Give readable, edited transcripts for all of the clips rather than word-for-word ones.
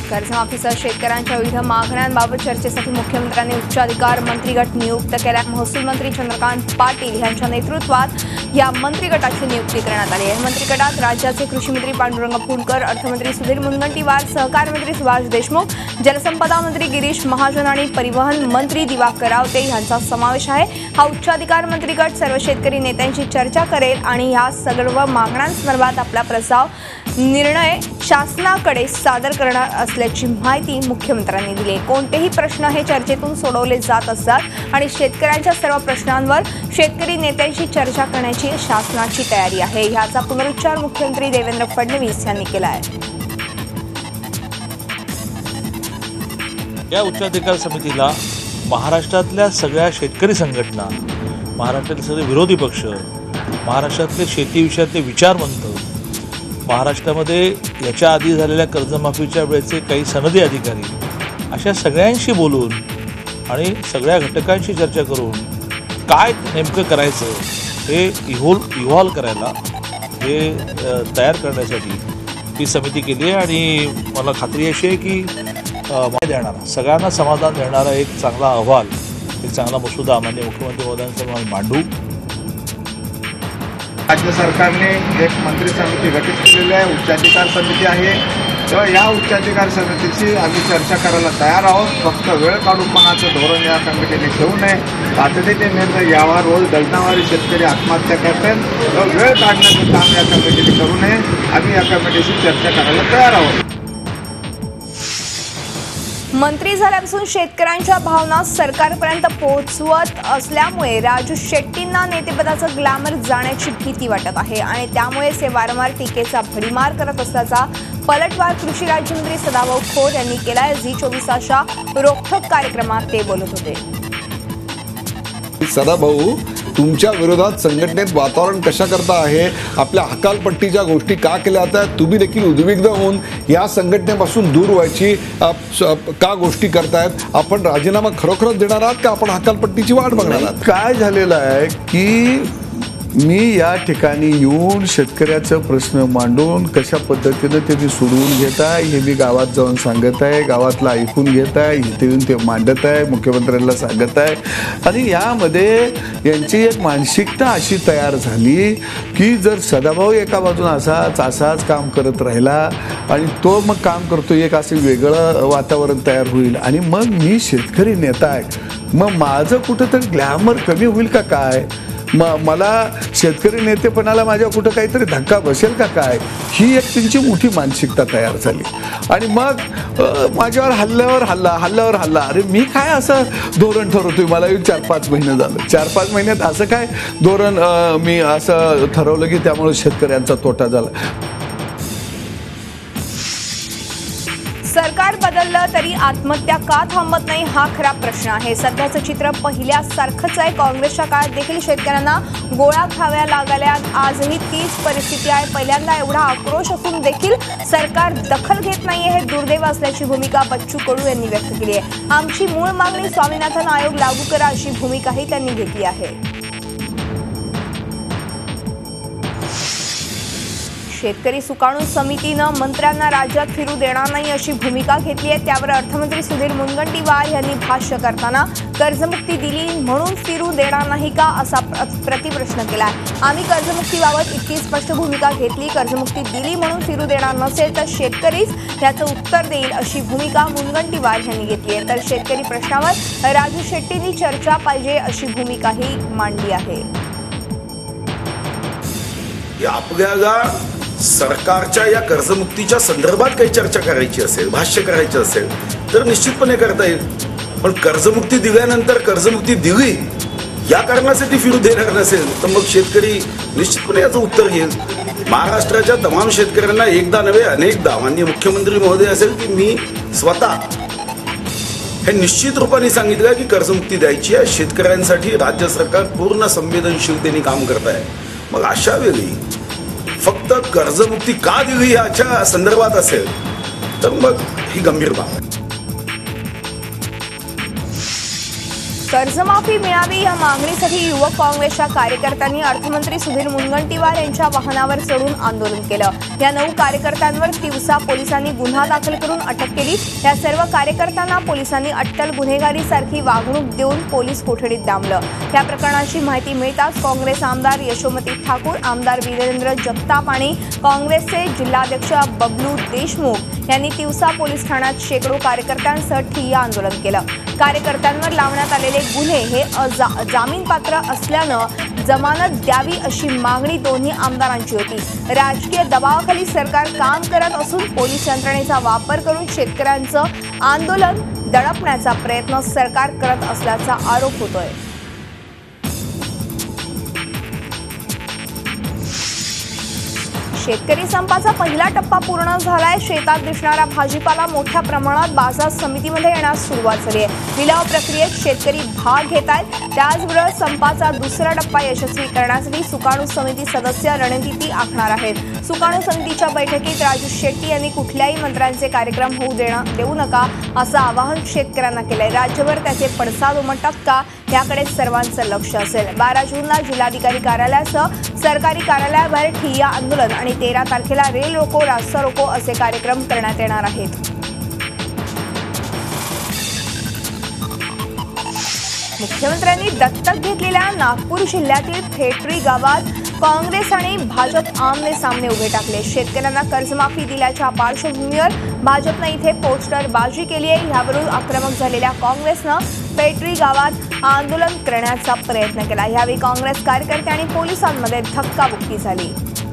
कर्जमाफीसह शेतकऱ्यांच्या विविध मागण्यांबाबत चर्चेसाठी मुख्यमंत्र्यांनी उच्चाधिकार मंत्रिगट नियुक्त केला। महसूल मंत्री चंद्रकांत पाटील यांच्या नेतृत्वात या मंत्रिगटाची नियुक्ती करण्यात आली आहे। मंत्रिगटात राज्याचे कृषी मंत्री पांडुरंग फुंडकर, अर्थमंत्री सुधीर मुनगंटीवार, सहकार मंत्री सुभाष देशमुख, जलसंपदा मंत्री गिरीश महाजन आणि परिवहन मंत्री दिवाकर रावते यांचा समावेश आहे। हा उच्चाधिकार मंत्रिगट सर्व शेतकरी नेत्यांशी चर्चा करेल आणि या सर्व मागण्यांसंदर्भात आपला प्रस्ताव निर्णय शासनाकडे सादर करणार असल्याची माहिती मुख्यमंत्र्यांनी दिली। कोणतेही प्रश्न हे चर्चेतून सोडवले जात असतात आणि शेतकऱ्यांच्या सर्व प्रश्नांवर शेतकरी नेत्यांशी चर्चा करण्याची शासनाची तयारी आहे, याचा पुनरुच्चार मुख्यमंत्री देवेंद्र फडणवीस यांनी केला आहे। या उच्चाधिकार समितीला महाराष्ट्रातल्या सगळ्या शेतकरी संघटना, महाराष्ट्रातील सगळे विरोधी पक्ष, महाराष्ट्रातले शेती विषयातले विचारवंत, महाराष्ट्रामध्ये याच्या आधी झालेल्या कर्जमाफीच्या वेळेचे काही सनदी अधिकारी, अशा सगळ्यांशी बोलून आणि सगळ्या घटकांशी चर्चा करून काय नेमकं करायचं हे इव्हॉल्व करायला, हे तयार करण्यासाठी ही समिती केली आहे। आणि मला खात्री अशी आहे की देणारा, सगळ्यांना समाधान देणारा एक चांगला अहवाल, एक चांगला मसुदा माननीय मुख्यमंत्री महोदयांसमोर आम्ही मांडू। राज्य सरकारने एक मंत्री समिती गठीत केलेली आहे, उच्चाधिकार समिती आहे। तेव्हा या उच्चाधिकार समितीची आम्ही चर्चा करायला तयार आहोत। फक्त वेळ काढूपणाचं धोरण या कमिटीने ठेवू नये, तातडीने निर्णय यावा। रोज डझनावारी शेतकरी आत्महत्या करतात, तर वेळ काढण्याचं काम या कमिटीने करू नये। आम्ही या कमिटीशी चर्चा करायला तयार आहोत। मंत्री झाल्यापासून शेतकऱ्यांच्या भावना सरकारपर्यंत पोहोचवत असल्यामुळे राजू शेट्टींना नेतेपदाचं ग्लॅमर जाण्याची भीती वाटत आहे आणि त्यामुळेच ते वारंवार टीकेचा भडीमार करत असल्याचा पलटवार कृषी राज्यमंत्री सदाभाऊ खोत यांनी केलाय। झी24 रोखठोक कार्यक्रमात ते बोलत होते। सदाभाऊ, तुमच्या विरोधात संघटनेत वातावरण कशा करता आहे, आपल्या हकालपट्टीच्या गोष्टी का केल्या जातात, तुम्ही देखील उद्विग्न होऊन या संघटनेपासून दूर व्हायची का गोष्टी करतायत? आपण राजीनामा खरोखरच देणार आहात का आपण हकालपट्टीची वाट बघणार आहात? काय झालेलं आहे की मी या ठिकाणी येऊन शेतकऱ्याचा प्रश्न मांडून कशा पद्धतीने ते मी सोडवून घेत आहे हे मी गावात जाऊन सांगत आहे, गावातला ऐकून घेत आहे, इथे येऊन ते मांडत आहे, मुख्यमंत्र्यांना सांगत आहे। आणि यामध्ये यांची एक मानसिकता अशी तयार झाली की जर सदाभाऊ एका बाजून असाच काम करत राहिला आणि तो मग काम करतो, एक असं वेगळं वातावरण तयार होईल आणि मग मी शेतकरी नेता आहे, मग माझं कुठंतरी ग्लॅमर कमी होईल का काय, मला शेतकरी नेतेपणाला माझ्या कुठं काहीतरी धक्का बसेल का काय, ही एक त्यांची मोठी मानसिकता तयार झाली। आणि मग माझ्यावर हल्ल्यावर हल्ला। अरे मी काय असं धोरण ठरवतोय, मला 4-5 महिने झालं, 4-5 महिन्यात असं काय धोरण मी असं ठरवलं की त्यामुळे शेतकऱ्यांचा तोटा झाला। सरकार बदललं तरी आत्महत्या का थांबत नाही, हा खरा प्रश्न आहे। सध्याचं चित्र पहिल्यासारखंच आहे। काँग्रेसच्या काळात देखील शेतकऱ्यांना गोळ्या खाव्या लागल्या, आजही तीच परिस्थिती आहे। पहिल्यांदा एवढा आक्रोश असून देखील सरकार दखल घेत नाहीये, हे दुर्दैव असल्याची भूमिका बच्चू कडू यांनी व्यक्त केली आहे। आमची मूळ मागणी स्वामीनाथन आयोग लागू करा, अशी भूमिकाही त्यांनी घेतली आहे। शेतकरी सुकाणू समितीनं मंत्र्यांना राज्यात फिरू देणार नाही अशी भूमिका घेतली आहे। त्यावर अर्थमंत्री सुधीर मुनगंटीवार यांनी भाष्य करताना कर्जमुक्ती दिली म्हणून फिरू देणार नाही का असा प्रतिप्रश्न केला। आम्ही कर्जमुक्तीबाबत इतकी स्पष्ट भूमिका घेतली, कर्जमुक्ती दिली म्हणून फिरू देणार नसेल तर शेतकरीच याचं उत्तर देईल अशी भूमिका मुनगंटीवार यांनी घेतली आहे। तर शेतकरी प्रश्नावर राजू शेट्टींनी चर्चा पाहिजे अशी भूमिकाही मांडली आहे। आपल्याला सरकारच्या या कर्जमुक्तीच्या संदर्भात काही चर्चा करायची असेल, भाष्य करायचं असेल तर निश्चितपणे करता येईल, पण कर्जमुक्ती दिल्यानंतर कर्जमुक्ती दिली या कारणासाठी फिरू देणार नसेल तर मग शेतकरी निश्चितपणे याचं उत्तर घेईल। महाराष्ट्राच्या तमाम शेतकऱ्यांना एकदा नव्हे अनेकदा माननीय मुख्यमंत्री महोदय असेल की मी स्वतः हे निश्चित रूपाने सांगितलं की कर्जमुक्ती द्यायची आहे, शेतकऱ्यांसाठी राज्य सरकार पूर्ण संवेदनशीलतेने काम करत आहे। मग अशा वेळी फक्त कर्जमुक्ती का दिली याच्या संदर्भात असेल तर मग ही गंभीर बाब आहे। कर्जमाफी मिळावी या मागणीसाठी युवक काँग्रेसच्या कार्यकर्त्यांनी अर्थमंत्री सुधीर मुनगंटीवार यांच्या वाहनावर चढून आंदोलन केलं. या 9 कार्यकर्त्यांवर तिवसा पोलिसांनी गुन्हा दाखल करून अटक केली. या सर्व कार्यकर्त्यांना पोलिसांनी अट्टल गुन्हेगारीसारखी वागणूक देऊन पोलीस कोठडीत डांबलं. या प्रकरणाची माहिती मिळताच काँग्रेस आमदार यशोमती ठाकूर, आमदार वीरेंद्र जगताप आणि काँग्रेसचे जिल्हाध्यक्ष बबलू देशमुख यांनी तिवसा पोलीस ठाण्यात शेकडो कार्यकर्त्यांसह ठिय्या आंदोलन केलं. कार्यकर्त्यांवर लावण्यात आलेले गुन्हे हे जामीनपात्र असल्यानं जमानत द्यावी अशी मागणी दोन्ही आमदारांची होती. राजकीय दबावाखाली सरकार काम करत असून पोलीस यंत्रणेचा वापर करून शेतकऱ्यांचं आंदोलन दडपण्याचा प्रयत्न सरकार करत असल्याचा आरोप होतोय. शेतकरी संपाचा पहिला टप्पा पूर्ण झालाय. शेतात दिसणारा भाजीपाला मोठ्या प्रमाणात बाजार समितीमध्ये येण्यास सुरुवात झाली आहे. लिलाव प्रक्रियेत शेतकरी भाग घेत आहेत. त्याचबरोबर संपाचा दुसरा टप्पा यशस्वी करण्यासाठी सुकाणू समिती सदस्य रणनीती आखणार आहेत. सुकाणू समितीच्या बैठकीत राजू शेट्टी यांनी कुठल्याही मंत्र्यांचे कार्यक्रम होऊ देऊ नका असं आवाहन शेतकऱ्यांना केलंय. राज्यभर त्याचे पडसाद उमटतात का याकडे सर्वांचं लक्ष असेल. 12 जूनला जिल्हाधिकारी कार्यालयासह सरकारी कार्यालयाबाहेर ठिय्या आंदोलन आणि 13 तारखेला रेल रोको, रास्ता रोको असे कार्यक्रम करण्यात येणार आहेत. मुख्यमंत्र्यांनी दत्तक घेतलेल्या नागपूर जिल्ह्यातील फेटरी गावात काँग्रेस आणि भाजप आमने सामने उभे टाकले. शेतकऱ्यांना कर्जमाफी दिल्याच्या पार्श्वभूमीवर भाजपनं इथे पोस्टरबाजी केली आहे. यावरून आक्रमक झालेल्या काँग्रेसनं फेटरी गावात आंदोलन करण्याचा प्रयत्न केला. यावेळी काँग्रेस कार्यकर्ते आणि पोलिसांमध्ये धक्काबुक्की झाली.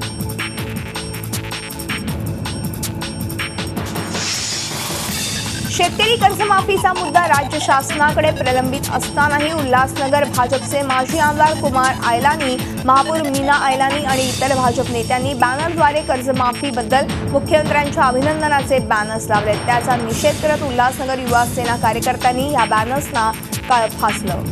शेतकरी कर्जमाफीचा मुद्दा राज्य शासनाकडे प्रलंबित असतानाही उल्हासनगर भाजपचे माजी आमदार कुमार आयलानी, महापौर मीना आयलानी आणि इतर भाजप नेत्यांनी बॅनरद्वारे कर्जमाफीबद्दल मुख्यमंत्र्यांच्या अभिनंदनाचे बॅनर्स लावले. त्याचा निषेध करत उल्हासनगर युवा सेना कार्यकर्त्यांनी या बॅनर्सना फासलं.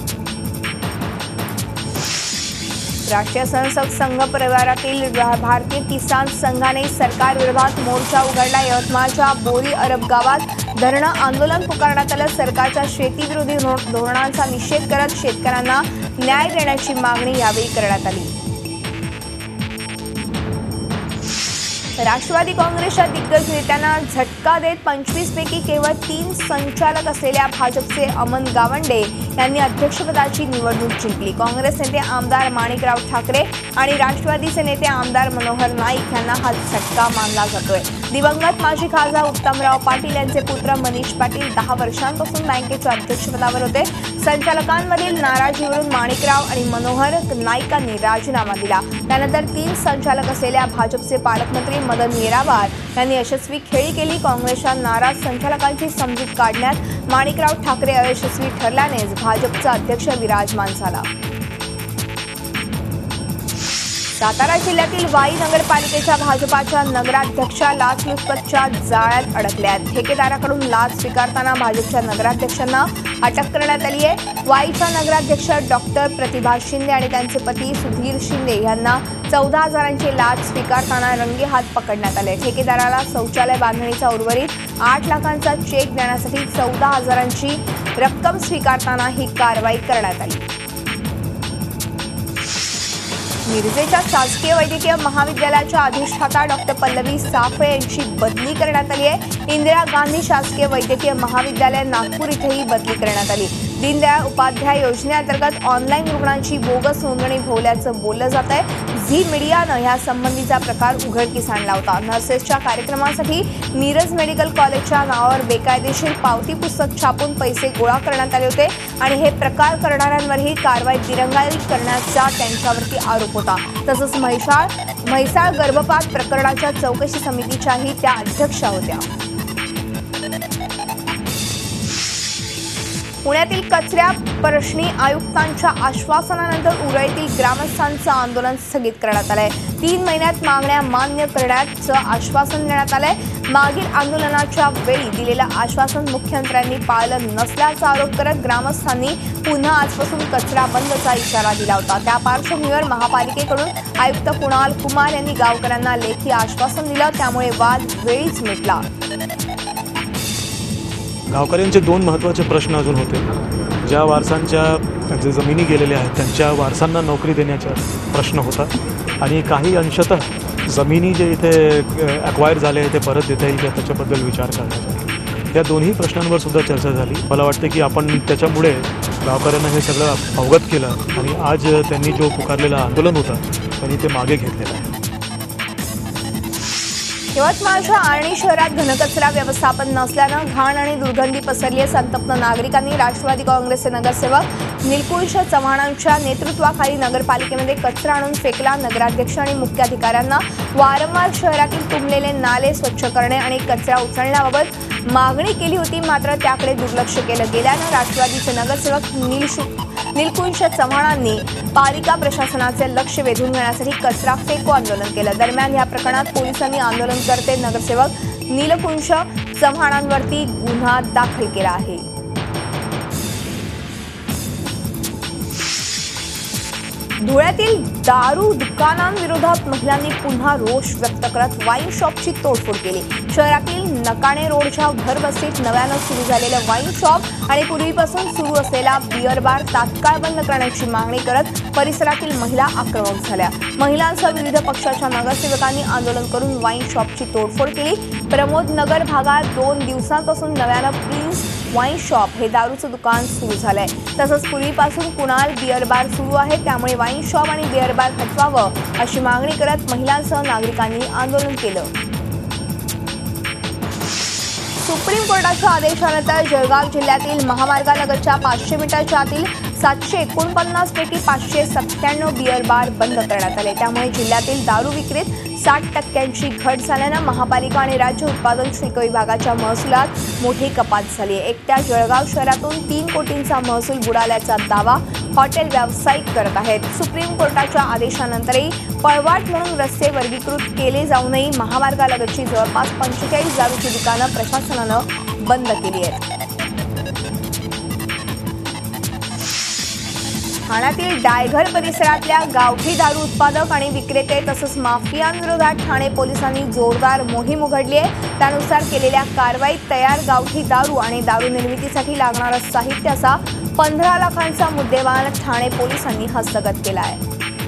राष्ट्रीय स्वयंसेवक संघ परिवारातील भारतीय किसान संघाने सरकारविरोधात मोर्चा उघडला. यवतमाळच्या बोरी अरब गावात धरणं आंदोलन पुकारण्यात आलं. सरकारच्या शेतीविरोधी धोरणांचा निषेध करत शेतकऱ्यांना न्याय देण्याची मागणी यावेळी करण्यात आली. राष्ट्रवादी काँग्रेसच्या दिग्गज नेत्यांना झटका देत 25 पैकी केवळ 3 संचालक असलेल्या भाजपचे अमन गावंडे यांनी अध्यक्षपदाची निवडणूक जिंकली. काँग्रेस नेते आमदार माणिकराव ठाकरे आणि राष्ट्रवादीचे नेते आमदार मनोहर नाईक यांना हा झटका मानला जातोय. दिवंगत माजी खासदार उत्तमराव पाटील यांचे पुत्र मनीष पाटील 10 वर्षांपासून बँकेच्या अध्यक्षपदावर होते. संचालकांमधील नाराजीवरून माणिकराव आणि मनोहर नाईकांनी राजीनामा दिला. त्यानंतर 3 संचालक असलेल्या भाजपचे पालकमंत्री मदन येरावार यांनी यशस्वी खेळी केली. काँग्रेसच्या नाराज संचालकांची समजूत काढण्यात माणिकराव ठाकरे अयशस्वी ठरल्यानेच भाजपचा अध्यक्ष विराजमान झाला. सातारा जिल्ह्यातील वाई नगरपालिकेच्या भाजपाच्या नगराध्यक्षा लाचलुचपतच्या जाळ्यात अडकल्या आहेत. ठेकेदाराकडून लाच स्वीकारताना भाजपच्या नगराध्यक्षांना अटक करण्यात आली आहे. वाईच्या नगराध्यक्ष डॉक्टर प्रतिभा शिंदे आणि त्यांचे पती सुधीर शिंदे यांना 14,000ची लाच स्वीकारताना रंगेहात पकडण्यात आले. ठेकेदाराला शौचालय बांधणीचा उर्वरित 8 लाखांचा चेक देण्यासाठी 14,000ची रक्कम स्वीकारताना ही कारवाई करण्यात आली. मिरजेच्या शासकीय वैद्यकीय महाविद्यालयाच्या अधिष्ठाता डॉक्टर पल्लवी साफळे यांची बदली करण्यात आली आहे. इंदिरा गांधी शासकीय वैद्यकीय महाविद्यालय नागपूर इथेही बदली करण्यात आली. दीनदयाळ उपाध्याय योजनेअंतर्गत ऑनलाईन रुग्णांची बोगस नोंदणी होल्याचं बोललं जात आहे. झी मीडियानं या संबंधीचा प्रकार उघडकीस आणला होता. नर्सेसच्या कार्यक्रमासाठी मिरज मेडिकल कॉलेजच्या नावावर बेकायदेशीर पावती पुस्तक छापून पैसे गोळा करण्यात आले होते आणि हे प्रकार करणाऱ्यांवरही कारवाई दिरंगाई करण्याचा त्यांच्यावरती आरोप होता. तसंच म्हैसाळ गर्भपात प्रकरणाच्या चौकशी समितीच्याही त्या अध्यक्षा होत्या. पुण्यातील कचऱ्या प्रश्नी आयुक्तांच्या आश्वासनानंतर उरळीतील ग्रामस्थांचं आंदोलन स्थगित करण्यात आलंय. 3 महिन्यात मागण्या मान्य करण्याचं आश्वासन देण्यात आलंय. मागील आंदोलनाच्या वेळी दिलेलं आश्वासन मुख्यमंत्र्यांनी पाळलं नसल्याचा आरोप करत ग्रामस्थांनी पुन्हा आजपासून कचरा बंदचा इशारा दिला होता. त्या पार्श्वभूमीवर महापालिकेकडून आयुक्त कुणाल कुमार यांनी गावकऱ्यांना लेखी आश्वासन दिलं. त्यामुळे वाद वेळीच मिटला. गावकऱ्यांचे 2 महत्त्वाचे प्रश्न अजून होते. ज्या वारसांच्या जे जमिनी गेलेल्या आहेत त्यांच्या वारसांना नोकरी देण्याचा प्रश्न होता आणि काही अंशतः जमिनी जे इथे ॲक्वायर झाले आहे ते परत देता येईल का त्याच्याबद्दल विचार करण्याचा या दोन्ही प्रश्नांवर सुद्धा चर्चा झाली. मला वाटतं की आपण त्याच्यामुळे गावकऱ्यांना हे सगळं अवगत केलं आणि आज त्यांनी जो पुकारलेला आंदोलन होता त्यांनी ते मागे घेतलेलं आहे. यवतमाळच्या आर्णी शहरात घनकचरा व्यवस्थापन नसल्यानं घाण आणि दुर्गंधी पसरली. संतप्त नागरिकांनी राष्ट्रवादी काँग्रेसचे नगरसेवक निलकुंश चव्हाणांच्या नेतृत्वाखाली नगरपालिकेमध्ये कचरा आणून फेकला. नगराध्यक्ष आणि मुख्याधिकाऱ्यांना वारंवार शहरातील तुंबलेले नाले स्वच्छ करणे आणि कचरा उचलण्याबाबत मागणी केली होती, मात्र त्याकडे दुर्लक्ष केलं गेल्यानं राष्ट्रवादीचे नगरसेवक निलकुंश चव्हाणांनी पालिका प्रशासनाचे लक्ष वेधून घेण्यासाठी कचरा फेको आंदोलन केलं. दरम्यान या प्रकरणात पोलिसांनी आंदोलनकर्ते नगरसेवक निलकुंश चव्हाणांवरती गुन्हा दाखल केला आहे. धुळ्यातील दारू दुकानांविरोधात महिलांनी पुन्हा रोष व्यक्त करत वाईन शॉपची तोडफोड केली. शहरातील नकाणे रोडच्या भरवस्तीत नव्यानं सुरू झालेलं वाईन शॉप आणि पूर्वीपासून सुरू असलेला बिअर बार तात्काळ बंद करण्याची मागणी करत परिसरातील महिला आक्रमक झाल्या. महिलांसह विविध पक्षाच्या नगरसेवकांनी आंदोलन करून वाईन शॉपची तोडफोड केली. प्रमोद नगर भागात 2 दिवसांपासून नव्यानं प्रिन्स वाईन शॉप हे दारूचं दुकान सुरू झालंय. तसंच पूर्वीपासून कुणाल बिअर बार सुरू आहे, त्यामुळे वाईन शॉप आणि बिअर बार हटवावं अशी मागणी करत महिलांसह नागरिकांनी आंदोलन केलं. सुप्रीम कोर्टाच्या आदेशानंतर जळगाव जिल्ह्यातील महामार्गालगतच्या 500 मीटरच्या आतील 749 पैकी 597 बिअर बार बंद करण्यात आले. त्यामुळे जिल्ह्यातील दारू विक्रीत 60% घट झाल्यानं महापालिका आणि राज्य उत्पादन शुल्क विभागाच्या महसुलात मोठी कपात झाली आहे. एकट्या जळगाव शहरातून 3 कोटींचा महसूल बुडाल्याचा दावा हॉटेल व्यावसायिक करत आहेत. सुप्रीम कोर्टाच्या आदेशानंतरही पळवाट म्हणून रस्ते वर्गीकृत केले जाऊनही महामार्गालगतची जवळपास 45 दारूची दुकानं प्रशासनानं बंद केली आहेत. ठाण्यातील डायघर परिसरातल्या गावठी दारू उत्पादक आणि विक्रेते तसंच माफियांविरोधात ठाणे पोलिसांनी जोरदार मोहीम उघडली आहे. त्यानुसार केलेल्या कारवाईत तयार गावठी दारू आणि दारू निर्मितीसाठी लागणारा साहित्याचा 15 लाखांचा मुद्देमाल ठाणे पोलिसांनी हस्तगत केला आहे.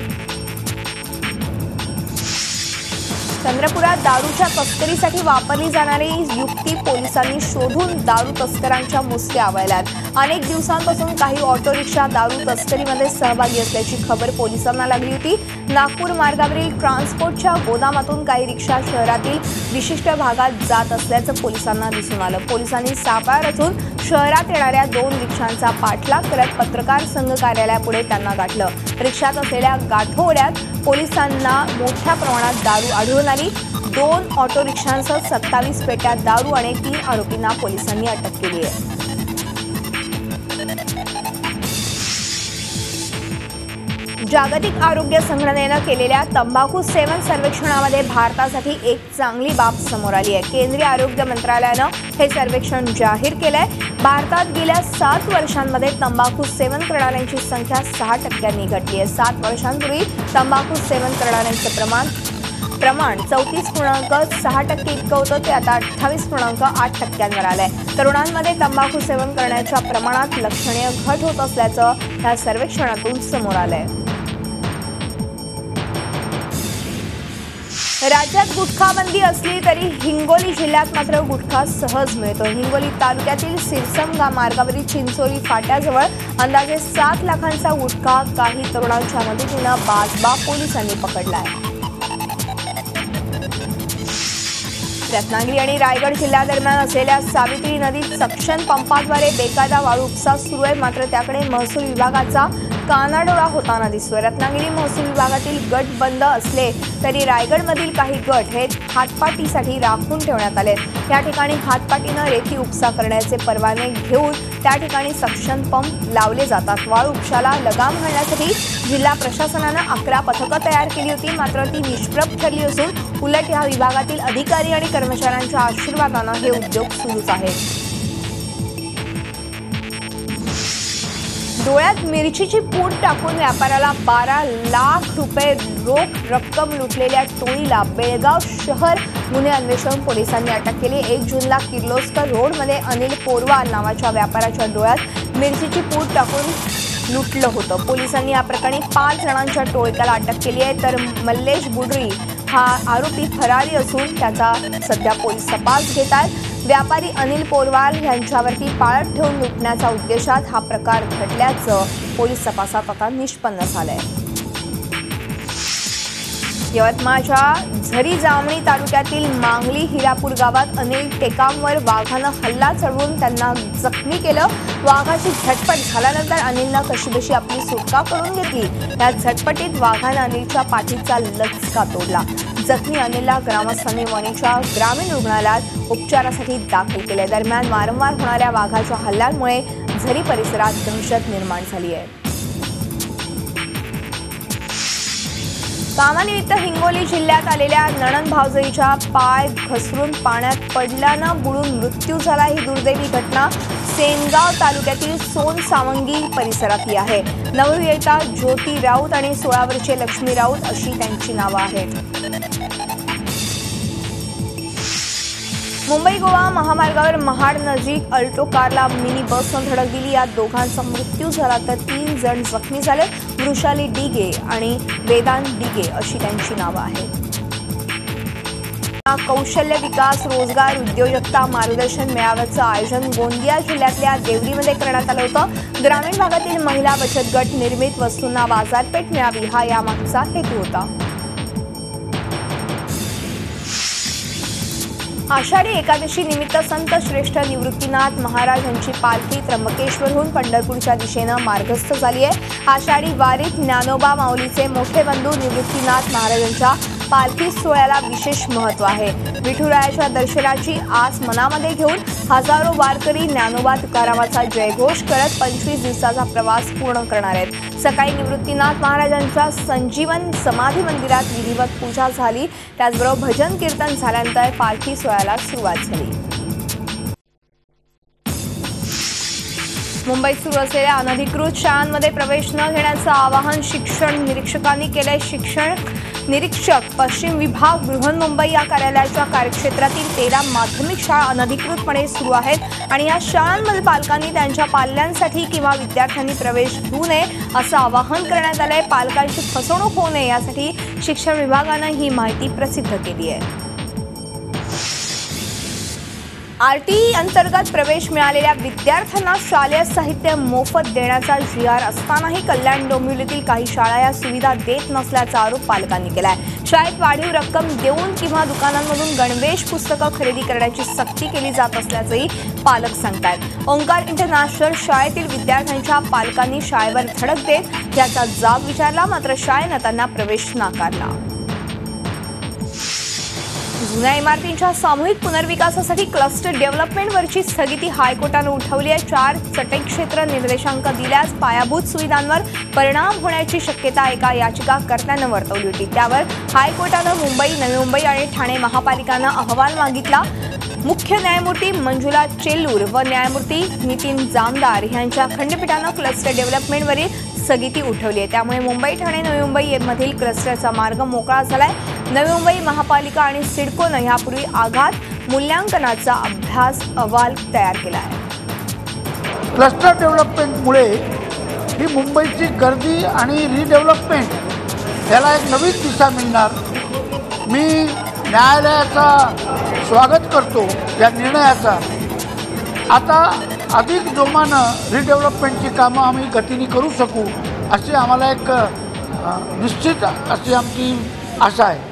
चंद्रपुरात दारूच्या तस्करीसाठी वापरली जाणारी युक्ती पोलिसांनी शोधून दारू तस्करांच्या मुसक्या आवळल्यात. अनेक दिवसांपासून काही ऑटो रिक्षा दारू तस्करीमध्ये सहभागी असल्याची खबर पोलिसांना लागली होती. नागपूर मार्गावरील ट्रान्सपोर्टच्या गोदामातून काही रिक्षा शहरातील विशिष्ट भागात जात असल्याचं पोलिसांना दिसून आलं. पोलिसांनी सापळा रचून शहरात येणाऱ्या 2 रिक्षांचा पाठलाग करत पत्रकार संघ कार्यालयापुढे त्यांना गाठलं. रिक्षात असलेल्या गाठोड्यात पोलिसांना मोठ्या प्रमाणात दारू आढळून आली. 2 ऑटो रिक्षांसह 27 पेट्या दारू आणि 3 आरोपींना पोलिसांनी अटक केली आहे. जागतिक आरोग्य संघटनेनं केलेल्या तंबाखू सेवन सर्वेक्षणामध्ये भारतासाठी एक चांगली बाब समोर आली आहे. केंद्रीय आरोग्य मंत्रालयानं हे सर्वेक्षण जाहीर केलंय. भारतात गेल्या 7 वर्षांमध्ये तंबाखू सेवन करणाऱ्यांची संख्या 6% घटली आहे. 7 वर्षांपूर्वी तंबाखू सेवन करणाऱ्यांचं प्रमाण 34.6% इतकं होतं, ते आता 28.8% आलंय. तरुणांमध्ये तंबाखू सेवन करण्याच्या प्रमाणात लक्षणीय घट होत असल्याचं या सर्वेक्षणातून समोर आलंय. राज्यात गुटखाबंदी असली तरी हिंगोली जिल्ह्यात मात्र गुटखा सहज मिळतो. हिंगोली तालुक्यातील सिरसम मार्गावरील चिंचोली फाट्याजवळ अंदाजे 7 लाखांचा गुटखा काही तरुणांच्या मदतीनं बाजबा पोलिसांनी पकडलाय. रत्नागिरी आणि रायगड जिल्ह्यादरम्यान असलेल्या सावित्री नदीत सक्शन पंपाद्वारे बेकायदा वाळू उपसा सुरू आहे, मात्र त्याकडे महसूल विभागाचा कानाडोळा होताना दिसतोय. रत्नागिरी महसूल विभागातील गट बंद असले तरी रायगडमधील काही गट हे हातपाटीसाठी राखून ठेवण्यात आले. या ठिकाणी हातपाटीनं रेती उपसा करण्याचे परवाने घेऊन त्या ठिकाणी सक्शन पंप लावले जातात. वाळू उपशाला लगाम घालण्यासाठी जिल्हा प्रशासनानं 11 पथकं तयार केली होती, मात्र ती निष्प्रभ ठरली असून उलट या विभागातील अधिकारी आणि कर्मचाऱ्यांच्या आशीर्वादानं हे उद्योग सुरूच आहेत. डोळ्यात मिरचीची पूड टाकून व्यापाऱ्याला 12 लाख रुपये रोख रक्कम लुटलेल्या टोळीला बेळगाव शहर गुन्हे अन्वेषण पोलिसांनी अटक केली. 1 जूनला किर्लोस्कर रोडमध्ये अनिल पोरवाल नावाच्या व्यापाऱ्याच्या डोळ्यात मिरचीची पूड टाकून लुटलं होतं. पोलिसांनी या प्रकरणी 5 जणांच्या टोळक्याला अटक केली आहे. तर मल्लेश बुडरी हा आरोपी फरारी असून त्याचा सध्या पोलीस तपास घेत आहेत. व्यापारी अनिल पोरवाल यांच्यावरती पाळत ठेवून लुटण्याच्या उद्देशात हा प्रकार घडल्याचं पोलीस तपासात आता निष्पन्न झालंय. यवतमाळच्या झरी जामणी तालुक्यातील मांगली हिरापूर गावात अनिल टेकामवर वाघानं हल्ला चढवून त्यांना जखमी केलं. वाघाची झटपट झाल्यानंतर अनिलनं कशीबशी आपली सुटका करून घेतली. या झटपटीत वाघानं अनिलच्या पाठीचा लचका तोडला. जखमी अनिलला ग्रामस्थांनी वणीच्या ग्रामीण रुग्णालयात उपचारासाठी दाखल केले. दरम्यान वारंवार होणाऱ्या वाघाच्या हल्ल्यांमुळे झरी परिसरात दहशत निर्माण झाली आहे. कामानिमित्त हिंगोली जिल्ह्यात आलेल्या नणंद भावजईचा पाय घसरून पाण्यात पडल्यानं बुडून मृत्यू झाला. ही दुर्दैवी घटना सेनगाव तालुक्यातील सोन सावंगी परिसरातली आहे. नवविवाहिता ज्योती राऊत आणि 16 वर्षीय लक्ष्मी राऊत अशी त्यांची नावं आहेत. मुंबई गोवा महामार्गावर महाड नजीक अल्टो कारला मिनी बसनं धडक दिली. यात दोघांचा मृत्यू झाला तर 3 जण जखमी झाले. वृषाली डिगे आणि वेदांत डिगे अशी त्यांची नावं आहेत. कौशल्य विकास रोजगार उद्योजकता मार्गदर्शन मेळाव्याचं आयोजन गोंदिया जिल्ह्यातल्या देवरीमध्ये करण्यात आलं होतं. ग्रामीण भागातील महिला बचत गट निर्मित वस्तूंना बाजारपेठ मिळावी हा यामागचा हेतू होता. आषाढी एकादशी निमित्त संत श्रेष्ठ निवृत्तीनाथ महाराज यांची पालखी त्र्यंबकेश्वरहून पंढरपूरच्या दिशेनं मार्गस्थ झाली आहे. आषाढी वारीत ज्ञानोबा माऊलीचे मोठे बंधू निवृत्तीनाथ महाराजांच्या पालखी सोहळ्याला विशेष महत्त्व आहे. विठुरायाच्या दर्शनाची आस मनामध्ये घेऊन हजारो वारकरी ज्ञानोबा तुकारामाचा जयघोष करत 25 दिवसाचा प्रवास पूर्ण करणार आहेत. सकाळी निवृत्तीनाथ महाराजांच्या संजीवन समाधी मंदिरात विधिवत पूजा झाली. त्याचबरोबर भजन कीर्तन झाल्यानंतर पालखी सोहळ्याला सुरुवात झाली. मुंबईत सुरू असलेल्या अनधिकृत शाळांमध्ये प्रवेश न घेण्याचं आवाहन शिक्षण निरीक्षकांनी केलंय. शिक्षण निरीक्षक पश्चिम विभाग बृहन्मुंबई या कार्यालयाच्या कार्यक्षेत्रातील 13 माध्यमिक शाळा अनधिकृतपणे सुरू आहेत आणि या शाळांमध्ये पालकांनी त्यांच्या पाल्यांसाठी किंवा विद्यार्थ्यांनी प्रवेश घेऊ नये असं आवाहन करण्यात आलंय. पालकांची फसवणूक होऊ नये यासाठी शिक्षण विभागानं ही माहिती प्रसिद्ध केली आहे. आरटीई अंतर्गत प्रवेश मिळालेल्या विद्यार्थ्यांना शालेय साहित्य मोफत देण्याचा GR असतानाही कल्याण डोंबिवलीतील काही शाळा या सुविधा देत नसल्याचा आरोप पालकांनी केलाय. शाळेत वाढीव रक्कम देऊन किंवा दुकानांमधून गणवेश पुस्तकं खरेदी करण्याची सक्ती केली जात असल्याचंही पालक सांगतायत. ओंकार इंटरनॅशनल शाळेतील विद्यार्थ्यांच्या पालकांनी शाळेवर धडक देत याचा जाब विचारला, मात्र शाळेनं त्यांना प्रवेश नाकारला. जुन्या इमारतींच्या सामूहिक पुनर्विकासासाठी क्लस्टर डेव्हलपमेंटवरची स्थगिती हायकोर्टानं उठवली आहे. 4 चटई क्षेत्र निर्देशांक दिल्यास पायाभूत सुविधांवर परिणाम होण्याची शक्यता एका याचिकाकर्त्यानं वर्तवली होती. त्यावर हायकोर्टानं मुंबई, नवी मुंबई आणि ठाणे महापालिकांना अहवाल मागितला. मुख्य न्यायमूर्ती मंजुला चेल्लूर व न्यायमूर्ती नितीन जामदार यांच्या खंडपीठानं क्लस्टर डेव्हलपमेंटवरील स्थगिती उठवली आहे. त्यामुळे मुंबई, ठाणे, नवी मुंबई मधील क्लस्टरचा मार्ग मोकळा झालाय. नवी मुंबई महापालिका आणि सिडकोनं यापूर्वी आघात मूल्यांकनाचा अभ्यास अहवाल तयार केला आहे. क्लस्टर डेव्हलपमेंटमुळे ही मुंबईची गर्दी आणि रिडेव्हलपमेंट याला एक नवीन दिशा मिळणार. मी न्यायालयाचा स्वागत करतो या निर्णयाचा. आता अधिक जोमानं रिडेव्हलपमेंटची कामं आम्ही गतीने करू शकू अशी आम्हाला एक निश्चित अशी आमची आशा आहे.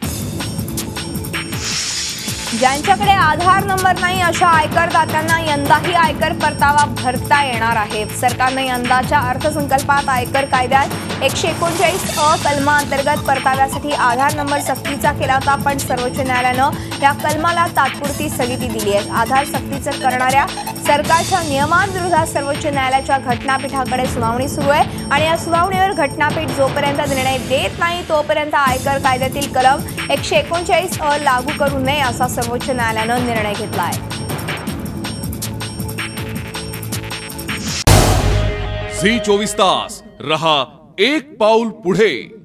ज्यांच्याकडे आधार नंबर नाही अशा आयकरदात्यांना यंदाही आयकर परतावा भरता येणार आहे. सरकारनं यंदाच्या अर्थसंकल्पात आयकर कायद्यात 139 अ कलमाअंतर्गत परताव्यासाठी आधार नंबर सक्तीचा केला होता, पण सर्वोच्च न्यायालयानं या कलमाला तात्पुरती स्थगिती दिली आहे. आधार सक्तीचं करणाऱ्या सरकारच्या नियमांविरोधात सर्वोच्च न्यायालयाच्या घटनापीठाकडे सुनावणी सुरू आहे आणि या सुनावणीवर घटनापीठ जोपर्यंत निर्णय देत नाही तोपर्यंत आयकर कायद्यातील कलम 139 अ लागू करू नये असा सर्वोच्च न्यायालयानं निर्णय घेतला आहे. झी 24 तास रहा एक पाऊल पुढे.